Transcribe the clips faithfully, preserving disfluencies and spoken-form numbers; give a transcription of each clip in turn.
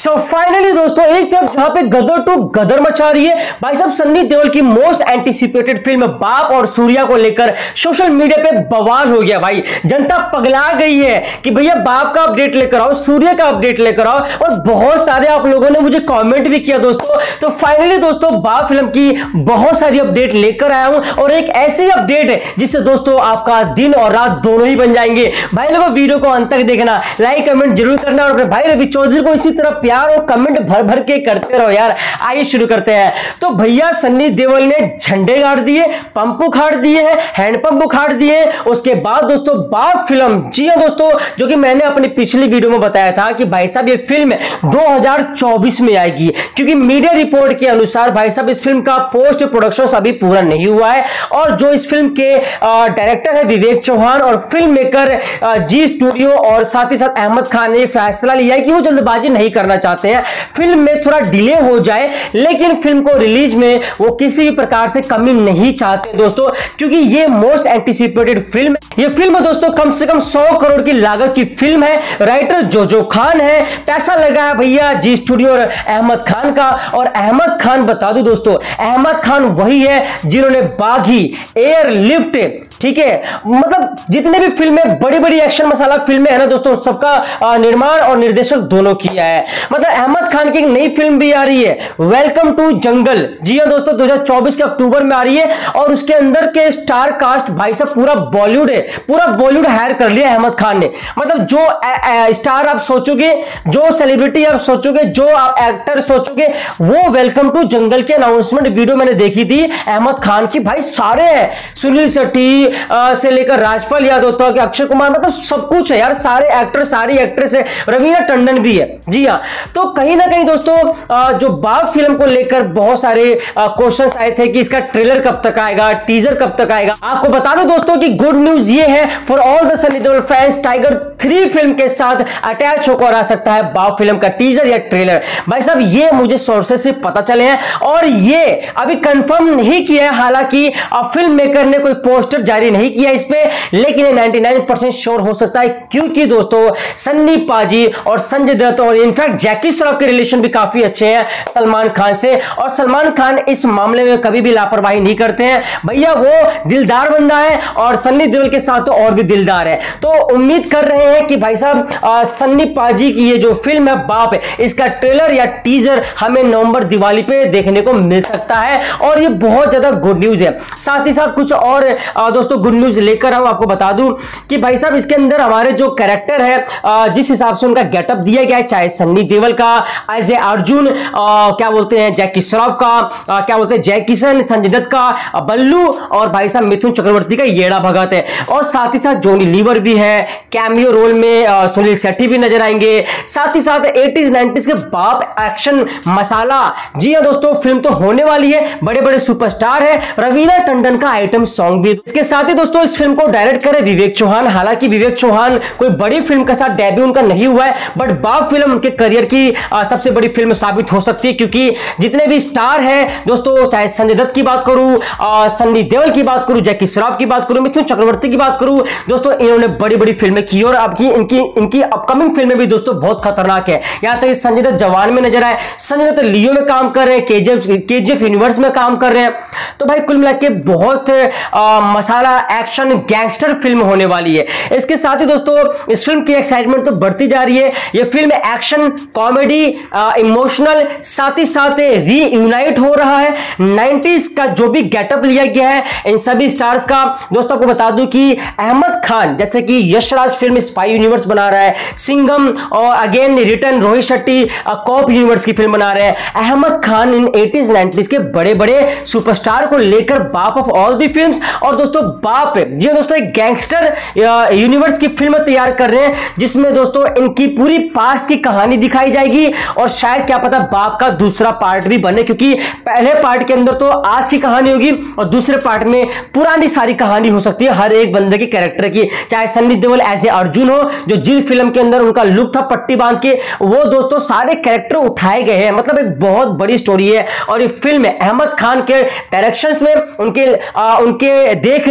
So finally दोस्तों एक तरफ जहां पे गदर टू गदर मचा रही है भाई साहब, सन्नी देओल की मोस्ट एंटीसिपेटेड फिल्म बाप और सूर्या को लेकर सोशल मीडिया पे बवाल हो गया। भाई जनता पगला गई है कि भैया बाप का अपडेट लेकर आओ, सूर्या का अपडेट लेकर आओ, और बहुत सारे आप लोगों ने मुझे कमेंट भी किया दोस्तों। तो फाइनली दोस्तों बाप फिल्म की बहुत सारी अपडेट लेकर आया हूं, और एक ऐसी अपडेट है जिससे दोस्तों आपका दिन और रात दोनों ही बन जाएंगे। भाई लोगों वीडियो को अंत तक देखना, लाइक कमेंट जरूर करना, और अपने भाई रवि चौधरी को इसी तरह प्यार और कमेंट भर भर के करते रहो यार। आइए शुरू करते हैं। तो भैया सन्नी देओल ने झंडे गाड़ दिए, पंप उखाड़ दिए हैं, हैंडपंप उखाड़ दिए। उसके बाद दोस्तों बाप फिल्म, जी हां दोस्तों, जो कि मैंने अपनी पिछली वीडियो में बताया था कि भाई साहब ये फिल्म दो हज़ार चौबीस में आएगी, क्योंकि मीडिया रिपोर्ट के अनुसार भाई साहब इस फिल्म का पोस्ट प्रोडक्शन अभी पूरा नहीं हुआ है, और जो इस फिल्म के डायरेक्टर है विवेक चौहान और फिल्म मेकर जी स्टूडियो और साथ ही साथ अहमद खान ने फैसला लिया है कि वो जल्दबाजी नहीं करना चाहते हैं, फिल्म में थोड़ा डिले हो जाए, लेकिन फिल्म को रिलीज में वो किसी भी प्रकार से कमी नहीं चाहते दोस्तों, क्योंकि ये मोस्ट एंटीसिपेटेड फिल्म है। ये फिल्म दोस्तों कम से कम सौ करोड़ की लागत की फिल्म है। राइटर जोजो खान है, पैसा लगा है भैया जी स्टूडियो और अहमद खान का। और अहमद खान बता दूं दोस्तों, अहमद खान वही है जिन्होंने बागी, एयर लिफ्ट, ठीक है, मतलब जितने भी फिल्में बड़ी बड़ी एक्शन मसाला फिल्में है ना दोस्तों, सबका निर्माण और निर्देशक दोनों किया है। मतलब अहमद खान की एक नई फिल्म भी आ रही है, वेलकम टू जंगल, जी हां दोस्तों, दो हज़ार चौबीस के अक्टूबर में आ रही है, और उसके अंदर के स्टार कास्ट भाई साहब पूरा बॉलीवुड है, पूरा बॉलीवुड हायर कर लिया अहमद खान ने। मतलब जो आ, आ, स्टार आप सोचोगे, जो सेलिब्रिटी आप सोचोगे, जो आप एक्टर सोचोगे, वो वेलकम टू जंगल की अनाउंसमेंट वीडियो मैंने देखी थी अहमद खान की। भाई सारे हैं, सुनील शेट्टी से लेकर राजपाल यादव तक, अक्षय कुमार, मतलब सब कुछ है यार, सारे एक्टर सारी एक्ट्रेस है, रवीना टंडन भी है, जी हाँ। तो कहीं ना कहीं दोस्तों जो बाप फिल्म को लेकर बहुत सारे क्वेश्चंस आए थे कि इसका ट्रेलर कब तक आएगा, टीजर कब तक आएगा। आपको बता दो दोस्तों कि गुड न्यूज ये है for all the Sunny Deol fans, Tiger three film के साथ अटैच होकर आ सकता है बाप फिल्म का टीजर या ट्रेलर। भाई साहब ये मुझे सोर्सेस से पता चले हैं, और ये अभी कंफर्म नहीं किया है, हालांकि फिल्म मेकर ने कोई पोस्टर जारी नहीं किया इस पे, लेकिन निन्यानवे परसेंट श्योर हो सकता है, क्योंकि दोस्तों सन्नी पाजी और संजय दत्त और इनफैक्ट जैकी श्रॉफ के रिलेशन भी काफी अच्छे हैं सलमान खान से, और सलमान खान इस मामले में कभी भी लापरवाही नहीं करते हैं। भैया वो दिलदार बंदा है, और सन्नी देओल के साथ तो और भी दिलदार है। तो उम्मीद कर रहे हैं कि भाई साहब सन्नी पाजी की ये जो फिल्म है बाप है, इसका ट्रेलर या टीजर हमें नवंबर दिवाली पे देखने को मिल सकता है, और ये बहुत ज्यादा गुड न्यूज है। साथ ही साथ कुछ और दोस्तों गुड न्यूज लेकर हम आपको बता दूं कि भाई साहब इसके अंदर हमारे जो कैरेक्टर है, जिस हिसाब से उनका गेटअप दिया गया है, चाहे सन्नी देओल का एज ए अर्जुन, क्या बोलते हैं जैकी श्रॉफ का, आ, क्या बोलते हैं जय किशन, संजय दत्त का बल्लू, और भाई साहब मिथुन चक्रवर्ती का येड़ा भगत है, और साथ ही साथ जॉनी लीवर भी है, कैमियो रोल में आ, सुनील शेट्टी भी नजर आएंगे। साथ ही साथ एटीज़ नाइंटीज़ के बाप एक्शन मसाला, जी हां दोस्तों फिल्म तो होने वाली है, बड़े बड़े सुपरस्टार है, रवीना टंडन का आइटम सॉन्ग भी। इसके साथ ही दोस्तों इस फिल्म को डायरेक्ट करे विवेक चौहान। हालांकि विवेक चौहान कोई बड़ी फिल्म के साथ डेब्यू उनका नहीं हुआ है, बट बाप फिल्म उनके करियर की आ, सबसे बड़ी फिल्म साबित हो सकती है, क्योंकि जितने भी स्टार हैं दोस्तों, चाहे संजय दत्त की बात करूं, सन्नी देओल की बात करूं, जैकी श्रॉफ की बात करूं, मिथुन चक्रवर्ती की बात करूं, दोस्तों इन्होंने बड़ी बड़ी फिल्में की, और अब की इनकी इनकी अपकमिंग फिल्में भी दोस्तों बहुत खतरनाक है। यहां तक संजय दत्त जवान में नजर आए, संजय दत्त लियो में काम कर रहे हैं, केजीएफ केजीएफ यूनिवर्स में काम कर रहे हैं। तो भाई कुल मिलाकर बहुत आ, मसाला एक्शन गैंगस्टर फिल्म होने वाली है। इसके साथ ही दोस्तों इस फिल्म की एक्साइटमेंट तो बढ़ती जा रही है। यह फिल्म एक्शन, कॉमेडी, इमोशनल, साथ ही साथ रीयूनाइट हो रहा है। नाइंटीज़ का जो भी गेटअप लिया गया है इन सभी स्टार्स का, दोस्तों आपको बता दूं कि अहमद खान जैसे कि यशराज फिल्म स्पाई यूनिवर्स बना रहा है, सिंघम और again return Rohit Shetty cop universe की फिल्म बना रहे हैं। Ahmed Khan in eighties nineties के बड़े बड़े सुपरस्टार को लेकर बाप ऑफ ऑल दी फिल्म्स, और दोस्तों बाप जी दोस्तों एक गैंगस्टर यूनिवर्स की फिल्म तैयार कर रहे हैं, जिसमें दोस्तों इनकी पूरी पास्ट की कहानी दिखाई जाएगी, और शायद क्या पता बाप का दूसरा पार्ट भी बने, क्योंकि पहले पार्ट के अंदर तो आज की कहानी होगी, और दूसरे पार्ट में पुरानी सारी कहानी हो सकती है हर एक बंदे के कैरेक्टर की। चाहे सन्नी देओल एज ए अर्जुन हो, जो जिस फिल्म के अंदर उनका लुक था पट्टी बांध के, वो दोस्तों सारे कैरेक्टर उठाए गए हैं। मतलब एक बहुत बड़ी स्टोरी है, और ये फिल्म अहमद खान के डायरेक्शन में, उनके आ, उनके देख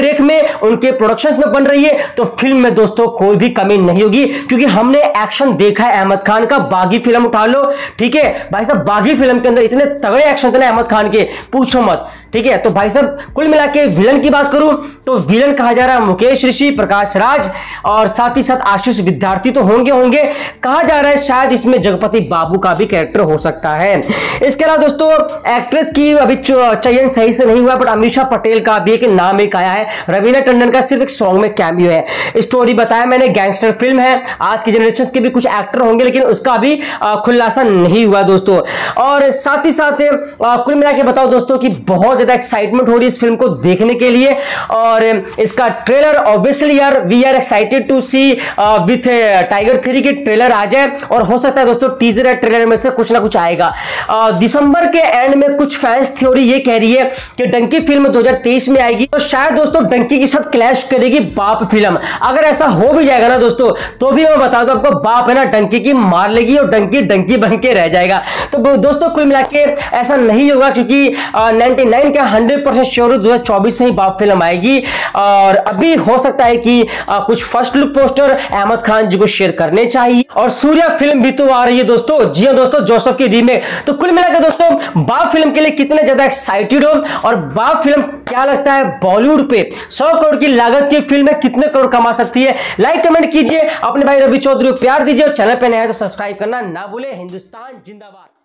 रेख में, उनके प्रोडक्शंस में बन रही है, तो फिल्म में दोस्तों कोई भी कमी नहीं होगी, क्योंकि हमने एक्शन देखा है अहमद खान का। बागी फिल्म उठा लो, ठीक है भाई साहब, बागी फिल्म के अंदर इतने तगड़े एक्शन थे ना अहमद खान के, पूछो मत, ठीक है। तो भाई साहब कुल मिला के विलन की बात करूं तो विलन कहा जा रहा है मुकेश ऋषि, प्रकाश राज और साथ ही साथ आशीष विद्यार्थी तो होंगे होंगे कहा जा रहा है शायद इसमें जगपति बाबू का भी कैरेक्टर हो सकता है। इसके अलावा दोस्तों एक्ट्रेस की अभी चयन सही से नहीं हुआ, बट अमीषा पटेल का भी एक नाम एक आया है। रवीना टंडन का सिर्फ एक सॉन्ग में कैमियो है। स्टोरी बताया मैंने, गैंगस्टर फिल्म है, आज की जनरेशन के भी कुछ एक्टर होंगे, लेकिन उसका भी खुलासा नहीं हुआ दोस्तों। और साथ ही साथ कुल मिला के बताओ दोस्तों कि बहुत ज्यादा एक्साइटमेंट हो रही है इस फिल्म को देखने के लिए, और इसका ट्रेलर ऑब्वियसली यार we are excited to see with Tiger three की ट्रेलर आ जाए, और हो सकता है दोस्तों टीजर या ट्रेलर में से कुछ ना कुछ आएगा। दिसंबर के एंड में कुछ फैंस थ्योरी ये कह रही है कि डंकी फिल्म दो हज़ार तेईस में आएगी, तो शायद दोस्तों डंकी के साथ क्लैश करेगी बाप फिल्म। अगर ऐसा हो भी जाएगा ना दोस्तों, तो भी मैं बता दूं आपको, बाप है ना डंकी की मार लेगी और डंकी डंकी बन के रह जाएगा। तो दोस्तों कुल मिला के ऐसा नहीं होगा, क्योंकि निन्यानवे का हंड्रेड परसेंट श्योर दो हज़ार चौबीस में ही बाप फिल्म आएगी। और अभी हो सकता है कि आ, कुछ first look poster Ahmed Khan ji को शेयर करने चाहिए, और सूर्या फिल्म भी तो आ रही है दोस्तों। जी हां दोस्तों, जोसेफ की रीमेक। तो कुल मिलाकर दोस्तों बाप फिल्म के लिए कितने ज्यादा एक्साइटेड हो, और बाप फिल्म क्या लगता है बॉलीवुड पे सौ करोड़ की लागत की फिल्म में कितने करोड़ कमा सकती है? लाइक कमेंट कीजिए, अपने भाई रवि चौधरी को प्यार दीजिए, और चैनल पे नया है तो सब्सक्राइब करना ना भूले। हिंदुस्तान जिंदाबाद।